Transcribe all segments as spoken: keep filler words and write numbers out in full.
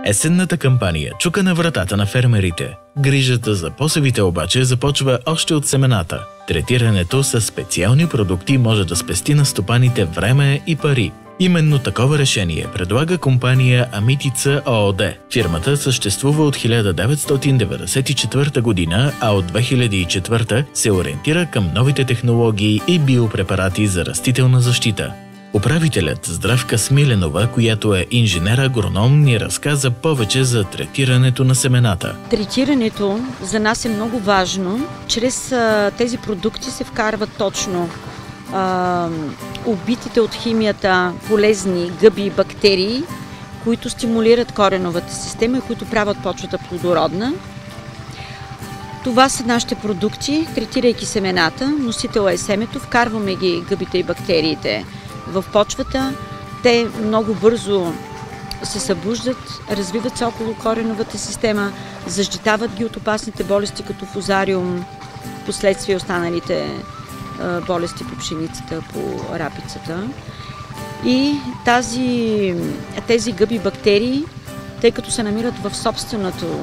Есенната кампания чука на вратата на фермерите. Грижата за посевите обаче започва още от семената. Третирането с специални продукти може да спести на стопаните време и пари. Именно такова решение предлага компания Амитица ООД. Фирмата съществува от хиляда деветстотин деветдесет и четвърта година, а от две хиляди и четвърта се ориентира към новите технологии и биопрепарати за растителна защита. Управителят Здравка Смиленова, която е инженер-агроном, ни разказа повече за третирането на семената. Третирането за нас е много важно. Чрез а, тези продукти се вкарват точно а, убитите от химията полезни гъби и бактерии, които стимулират кореновата система и които правят почвата плодородна. Това са нашите продукти, третирайки семената. Носител е семето, вкарваме ги гъбите и бактериите в почвата. Те много бързо се събуждат, развиват се около кореновата система, защитават ги от опасните болести, като фузариум, последствие останалите а, болести по пшеницата, по рапицата. И тази, тези гъби бактерии, тъй като се намират в собственото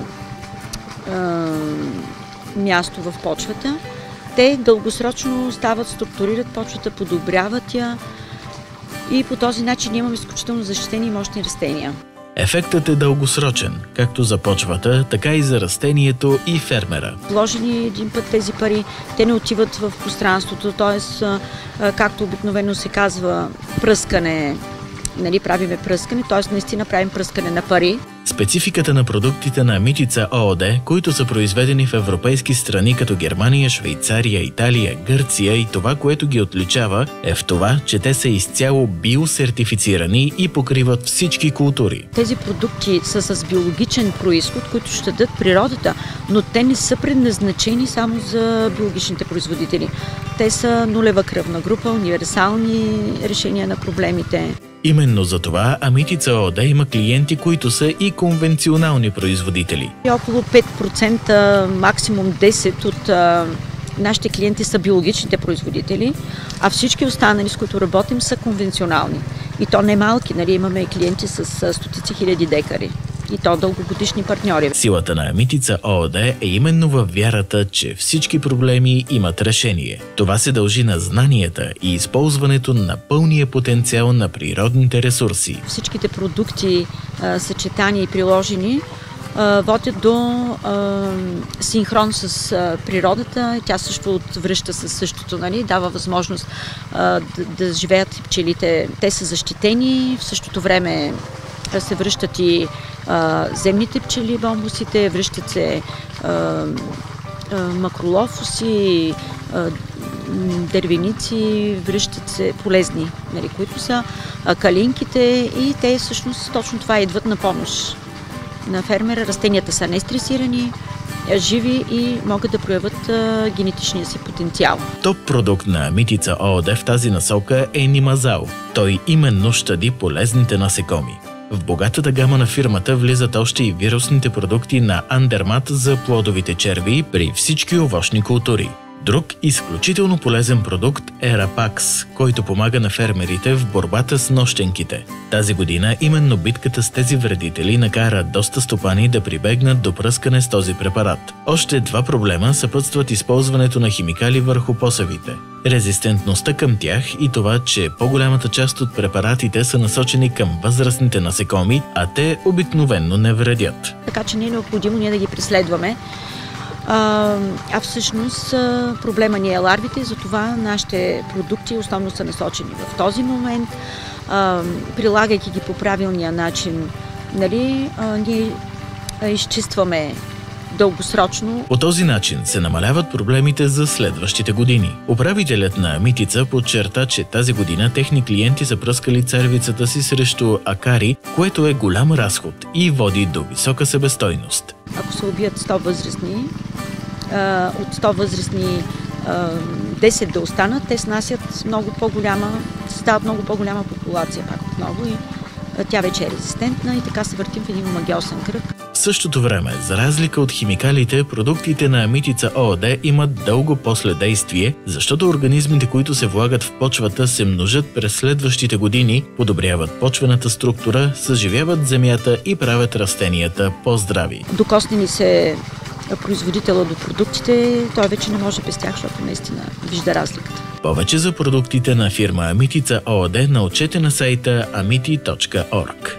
а, място в почвата, те дългосрочно стават, структурират почвата, подобряват я, и по този начин имаме изключително защитени и мощни растения. Ефектът е дългосрочен, както за почвата, така и за растението и фермера. Вложени един път тези пари, те не отиват в пространството, т.е. както обикновено се казва, пръскане, нали, правиме пръскане, т.е. наистина правим пръскане на пари. Спецификата на продуктите на Амитица ООД, които са произведени в европейски страни като Германия, Швейцария, Италия, Гърция, и това, което ги отличава, е в това, че те са изцяло биосертифицирани и покриват всички култури. Тези продукти са с биологичен происход, които ще дадат природата, но те не са предназначени само за биологичните производители. Те са нулева кръвна група, универсални решения на проблемите. Именно за това Амитица ООД има клиенти, които са и конвенционални производители. Около пет процента, максимум десет процента от а, нашите клиенти са биологичните производители, а всички останали, с които работим, са конвенционални. И то не малки, нали, имаме клиенти с а, стотици хиляди декари. И то дългогодишни партньори. Силата на Амитица ООД е именно във вярата, че всички проблеми имат решение. Това се дължи на знанията и използването на пълния потенциал на природните ресурси. Всичките продукти, съчетани и приложени, водят до а, синхрон с а, природата. Тя също отвръща със същото, нали? Дава възможност а, да, да живеят и пчелите. Те са защитени, в същото време се връщат и а, земните пчели, бомбусите, връщат се а, а, макролофуси, а, дървеници, връщат се полезни, нали, които са а, калинките, и те всъщност точно това идват на помощ на фермера. Растенията са нестресирани, живи и могат да проявят а, генетичния си потенциал. Топ продукт на Амитица ООД в тази насока е Нимазал. Той именно щади полезните насекоми. В богатата гама на фирмата влизат още и вирусните продукти на Андермат за плодовите черви при всички овощни култури. Друг изключително полезен продукт е Рапакс, който помага на фермерите в борбата с нощенките. Тази година именно битката с тези вредители накара доста стопани да прибегнат до пръскане с този препарат. Още два проблема съпътстват използването на химикали върху посевите. Резистентността към тях и това, че по-голямата част от препаратите са насочени към възрастните насекоми, а те обикновенно не вредят. Така че не е необходимо ние да ги преследваме. А, а всъщност проблема ни е ларвите, затова нашите продукти основно са насочени в този момент. А, прилагайки ги по правилния начин, нали, а, ние изчистваме дългосрочно. По този начин се намаляват проблемите за следващите години. Управителят на Амитица подчерта, че тази година техни клиенти са пръскали царевицата си срещу акари, което е голям разход и води до висока себестойност. Ако се убият сто възрастни, от сто възрастни десет да останат, те снасят много по-голяма, създават много по-голяма популация пак отново, и тя вече е резистентна, и така се въртим в един магиосен кръг. същото време, за разлика от химикалите, продуктите на Амитица ООД имат дълго последействие, защото организмите, които се влагат в почвата, се множат през следващите години, подобряват почвената структура, съживяват земята и правят растенията по-здрави. Докосне ни се производителя до продуктите, той вече не може без тях, защото наистина вижда разликата. Повече за продуктите на фирма Амитица ООД научете на сайта амити точка орг.